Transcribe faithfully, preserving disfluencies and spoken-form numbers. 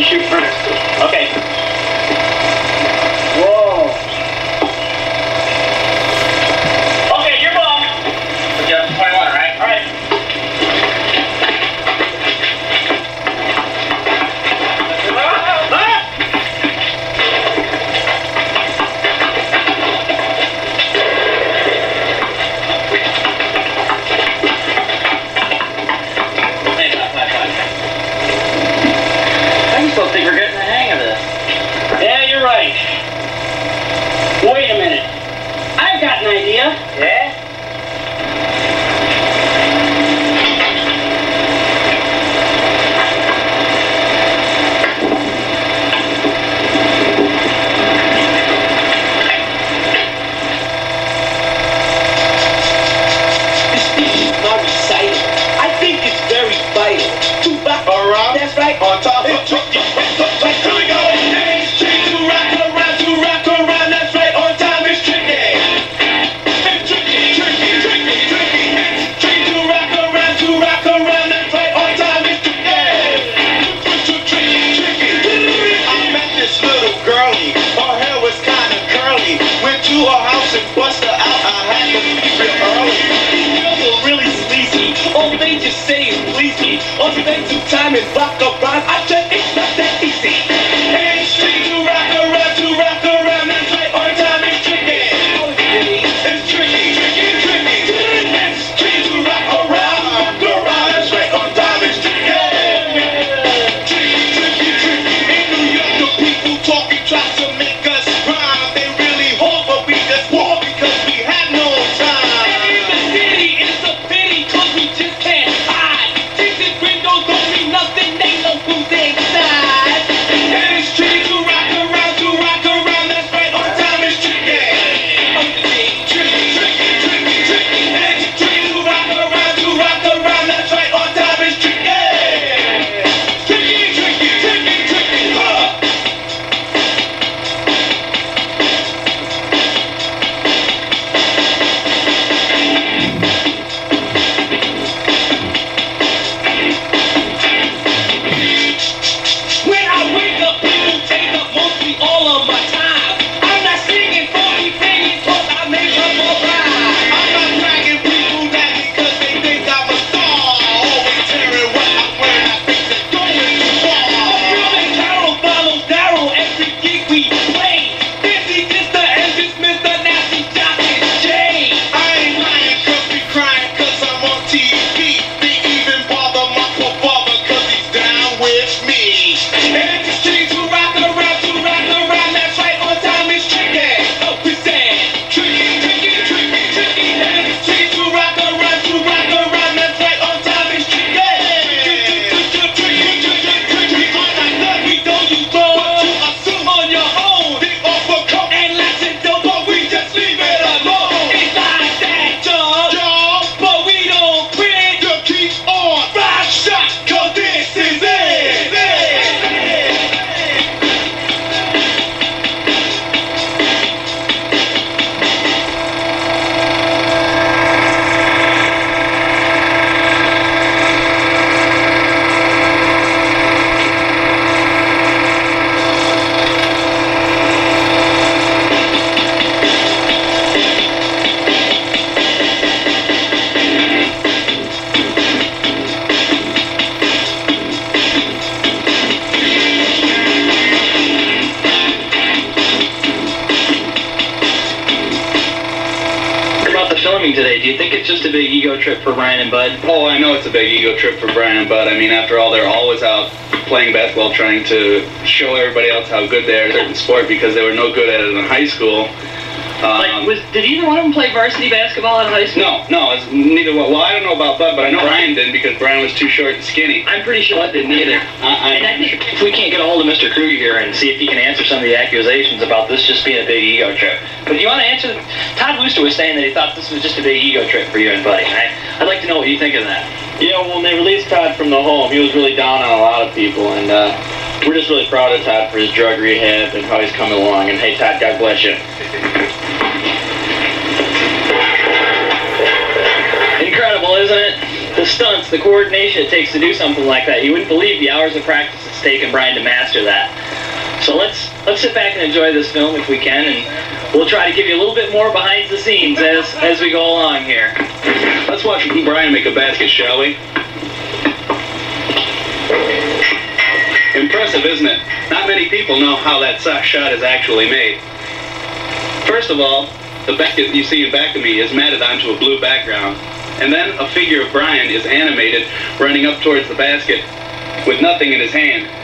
shoot first. Okay. Whoa. Okay, your ball. Okay, twenty-one, right? All right. I just don't think we're getting the hang of this. Yeah, you're right. Wait a minute. I've got an idea. Yeah? This speech is not recital. I think it's very vital. To rock around, that's right, on top of tricky. Here we go. It's tricky to rock around, to rock around, that's right, on time is tricky. It's tricky, tricky, tricky, tricky. It's tricky to rock around, to rock around, that's right, on time is tricky. Tricky, tricky. I met this little girlie. Her hair was kinda curly. Went to her house and bust her out. I had to leave real early. These girls are really sleazy. All they just say is please me. Or spend some time and rock around. I said it's not that easy. Hey, it's tricky to rock around, to rock around. That's right, on time it's tricky. It's tricky, tricky, tricky. It's tricky to rock around, rock around. That's right, on time it's tricky. Tricky, tricky, tricky. In New York, the people talking try to make us rhyme. They really hold, but we just walk because we have no time. In the city, it's a pity, cause we just can't hide. Tinted windows don't mean nothing, they know who's inside. And it's tricky to rock around, to rock around, that's right, on time it's tricky. Tricky, tricky, tricky, tricky, tricky. And it's tricky to rock around, to rock around, that's right, on time it's tricky. Tricky, tricky, tricky, tricky, huh. When I wake up, people take up mostly all of my time. I'm not singing funky things, cause I make up a rhyme. I'm not dragging people down because they think I'm a star. Always tearing what I'm wearing, I think they're going too far. Girl and Carol follows Daryl every gig we play. Busy sister and this Mister Nasty Jockey Jay. I ain't lying cause we crying cause I'm on T V. They even bother my poor father cause he's down with me. And it's tricky to rock around, to rock around, that's right, on time it's tricky. Oh, we said tricky, tricky, tricky, tricky. And it's tricky to rock around, to rock around, that's right, on time it's tricky. Tricky, tricky, tricky, tricky, tricky. Like that we don't use wrong, but you assume on your own. They offer coke and lots of dope, but we just leave it alone. It's like that, y'all, y'all, but we don't quit. To keep on rock shot, cause this is it. About the filming today, do you think it's just a big ego trip for Brian and Bud? Oh, I know it's a big ego trip for Brian and Bud. I mean, after all, they're always out playing basketball, trying to show everybody else how good they are at a certain sport because they were no good at it in high school. Um, Like, was did either one of them play varsity basketball in high school? no, no, it's neither one. Well, I don't know about Bud, but I know Brian did because Brian was too short and skinny. I'm pretty sure I didn't either. I, And I I'm think if we can't get a hold of Mister Kruger here and see if he can answer some of the accusations about this just being a big ego trip. But do you want to answer? Todd Wooster was saying that he thought this was just a big ego trip for you and Buddy. I, I'd like to know what you think of that. Yeah, well, when they released Todd from the home, he was really down on a lot of people, and uh, we're just really proud of Todd for his drug rehab and how he's coming along. And hey, Todd, God bless you. Incredible, isn't it? the stunts, the coordination it takes to do something like that. You wouldn't believe the hours of practice it's taken Brian to master that. So let's let's sit back and enjoy this film if we can, and we'll try to give you a little bit more behind the scenes as as we go along here. Let's watch Brian make a basket, shall we? Impressive, isn't it? Not many people know how that shot is actually made. First of all, the basket you see in back of me is matted onto a blue background, and then a figure of Brian is animated running up towards the basket with nothing in his hand.